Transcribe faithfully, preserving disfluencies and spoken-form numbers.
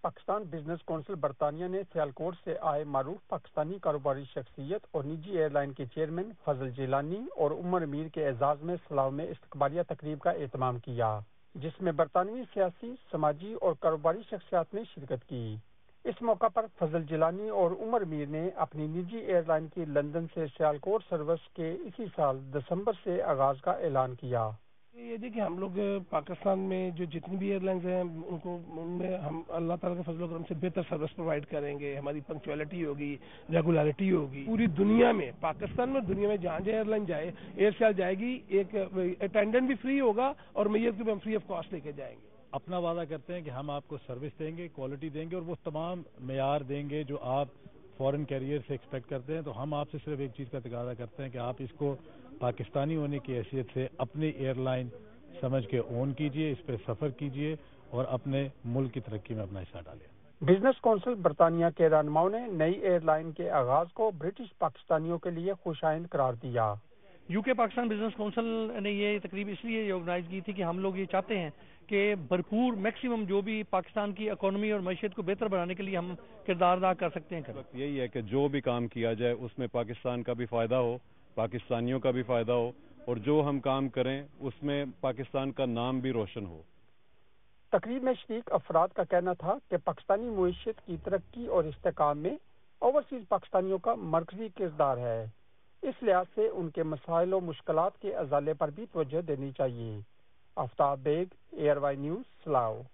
Pakistan business council برطانیہ نے سیالکوٹ سے آئے معروف پاکستانی کاروباری شخصیت اور نجی ایئر لائن کے چیئرمین فضل جیلانی اور عمر امیر کے اعزاز میں سلاؤ میں استقبالیہ تقریب کا اہتمام کیا، جس میں برطانوی سیاسی، سماجی اور کاروباری شخصیات نے شرکت کی۔ اس موقع پر فضل جیلانی اور عمر امیر نے اپنی نجی ایئر لائن کی لندن سے سیالکوٹ سروس کے اسی سال دسمبر سے آغاز کا اعلان کیا۔ یہ دیکھیں، ہم لوگ پاکستان میں جو جتنی بھی ایئر لائنز ہیں ان کو ان میں ہم اللہ تعالیٰ کے فضل و کرم سے بہتر سروس پرووائڈ کریں گے، ہماری پنکچویلٹی ہوگی، ریگولیرٹی ہوگی۔ پوری دنیا میں، پاکستان میں دنیا میں جہاں جہاں ایئر لائن جائے، ایئر سیال جائے گی، ایک اٹینڈنٹ بھی فری ہوگا اور میت کو بھی ہم فری آف کاسٹ لے کے جائیں گے۔ اپنا وعدہ کرتے ہیں کہ ہم آپ کو سروس دیں گے، کوالٹی دیں گے اور وہ تمام معیار دیں گے جو آپ فورن کیریئر سے ایکسپیکٹ کرتے ہیں۔ تو ہم آپ سے صرف ایک چیز کا تقاضا کرتے ہیں کہ آپ اس کو پاکستانی ہونے کی حیثیت سے اپنی ایئر لائن سمجھ کے اون کیجئے، اس پہ سفر کیجئے اور اپنے ملک کی ترقی میں اپنا حصہ ڈالیں۔ بزنس کونسل برطانیہ کے رہنماؤں نے نئی ایئر لائن کے آغاز کو برٹش پاکستانیوں کے لیے خوشائند قرار دیا۔ یو کے پاکستان بزنس کونسل نے یہ تقریب اس لیے آرگنائز کی تھی کہ ہم لوگ یہ چاہتے ہیں کہ بھرپور میکسیمم جو بھی پاکستان کی اکانومی اور معیشت کو بہتر بنانے کے لیے ہم کردار ادا کر سکتے ہیں۔ وقت یہی ہے کہ جو بھی کام کیا جائے اس میں پاکستان کا بھی فائدہ ہو، پاکستانیوں کا بھی فائدہ ہو، اور جو ہم کام کریں اس میں پاکستان کا نام بھی روشن ہو۔ تقریب میں شریک افراد کا کہنا تھا کہ پاکستانی معیشت کی ترقی اور استحکام میں اوورسیز پاکستانیوں کا مرکزی کردار ہے، اس لحاظ سے ان کے مسائل و مشکلات کے ازالے پر بھی توجہ دینی چاہیے۔ Aftab Baig, ARY news, سلاؤ۔